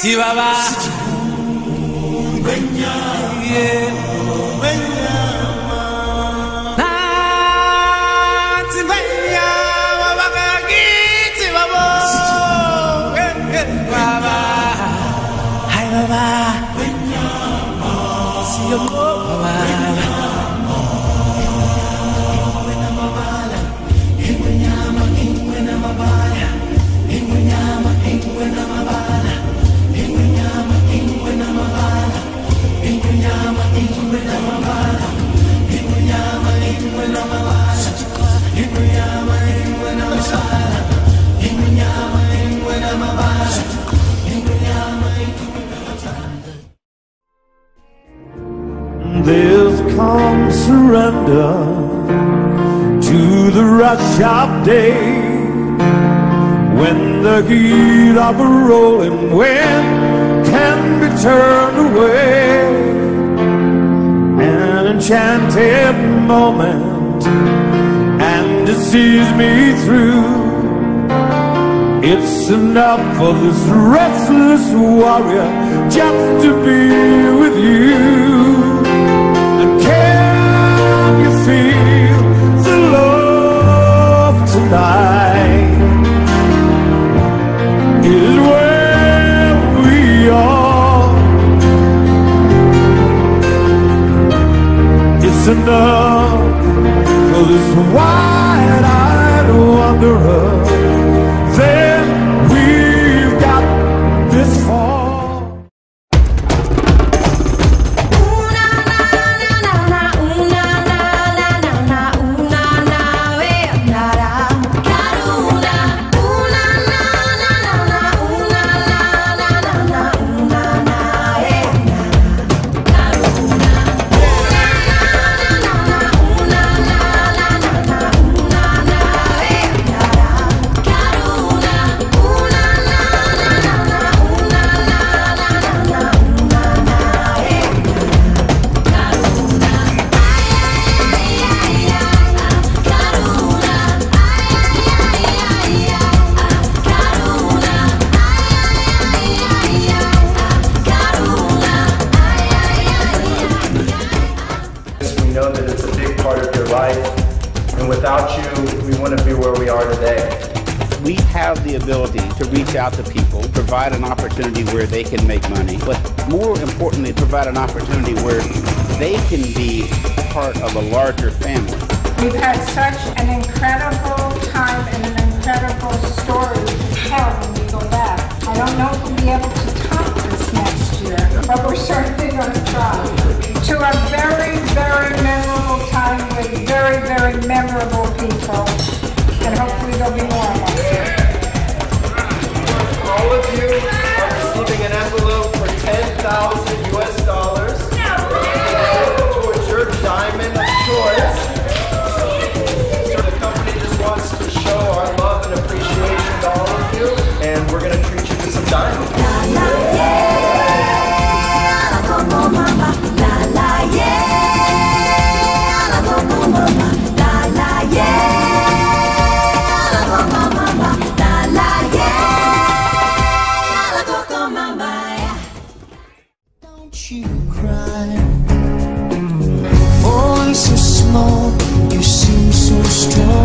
Tibaba. There's calm surrender to the rush of day, when the heat of a rolling wind can be turned away. An enchanted moment, and it sees me through. It's enough for this restless warrior just to be with you. Can you feel the love tonight? Is where we are. It's enough for this wide-eyed wanderer. Then we've got this far. Know that it's a big part of your life, and without you, we wouldn't be where we are today. We have the ability to reach out to people, provide an opportunity where they can make money, but more importantly, provide an opportunity where they can be part of a larger family. We've had such an incredible time and an incredible story to tell when we go back. I don't know if we'll be able to top this next year, but we're certainly going to try. To a very, very memorable time with very, very memorable people, and hopefully there'll be more of us. All of you are receiving an envelope for $10,000 US towards your diamond of choice. So the company just wants to show our love and appreciation to all of you, and we're going to treat you to some diamonds. Don't you cry, voice so small, you seem so strong.